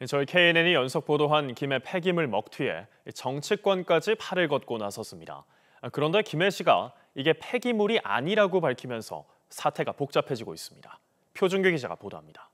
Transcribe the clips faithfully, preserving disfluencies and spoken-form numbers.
저희 케이엔엔이 연속 보도한 김해 폐기물 먹튀에 정치권까지 팔을 걷고 나섰습니다. 그런데 김해 씨가 이게 폐기물이 아니라고 밝히면서 사태가 복잡해지고 있습니다. 표준규 기자가 보도합니다.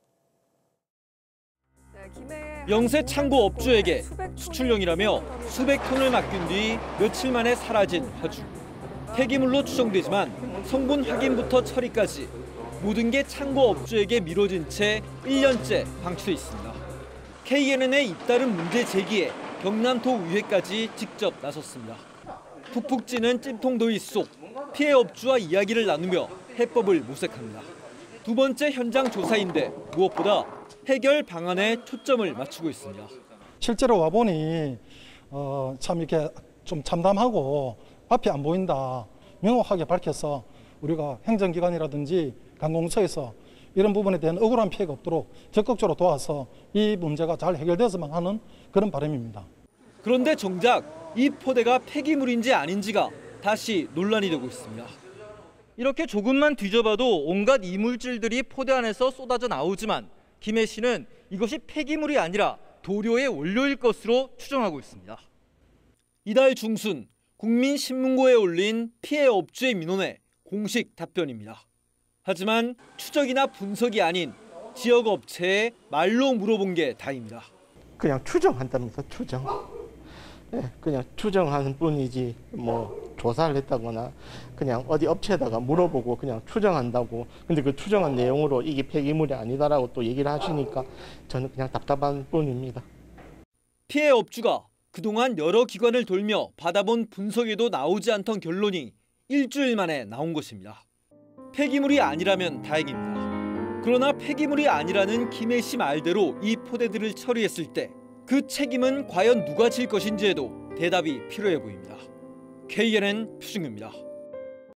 영세 창고 업주에게 수출용이라며 수백 톤을 맡긴 뒤 며칠 만에 사라진 화주. 폐기물로 추정되지만 성분 확인부터 처리까지 모든 게 창고 업주에게 미뤄진 채 일 년째 방치돼 있습니다. 케이엔엔의 잇따른 문제 제기에 경남도의회까지 직접 나섰습니다. 푹푹 찌는 찜통더위 속 피해 업주와 이야기를 나누며 해법을 모색합니다. 두 번째 현장 조사인데 무엇보다 해결 방안에 초점을 맞추고 있습니다. 실제로 와보니 어, 참 이렇게 좀 참담하고 앞이 안 보인다. 명확하게 밝혀서 우리가 행정기관이라든지 관공서에서 이런 부분에 대한 억울한 피해가 없도록 적극적으로 도와서 이 문제가 잘 해결되었으면 하는 그런 바람입니다. 그런데 정작 이 포대가 폐기물인지 아닌지가 다시 논란이 되고 있습니다. 이렇게 조금만 뒤져봐도 온갖 이물질들이 포대 안에서 쏟아져 나오지만 김해 씨는 이것이 폐기물이 아니라 도료의 원료일 것으로 추정하고 있습니다. 이달 중순 국민신문고에 올린 피해 업주의 민원에 공식 답변입니다. 하지만 추적이나 분석이 아닌 지역 업체에 말로 물어본 게 다입니다. 그냥 추정한다면서 추정. 네, 그냥 추정하는 뿐이지 뭐 조사를 했다거나 그냥 어디 업체에다가 물어보고 그냥 추정한다고. 근데 그 추정한 내용으로 이게 폐기물이 아니다라고 또 얘기를 하시니까 저는 그냥 답답한 뿐입니다. 피해 업주가 그동안 여러 기관을 돌며 받아본 분석에도 나오지 않던 결론이 일주일 만에 나온 것입니다. 폐기물이 아니라면 다행입니다. 그러나 폐기물이 아니라는 김해 씨 말대로 이 포대들을 처리했을 때 그 책임은 과연 누가 질 것인지에도 대답이 필요해 보입니다. 케이엔엔 표준규입니다.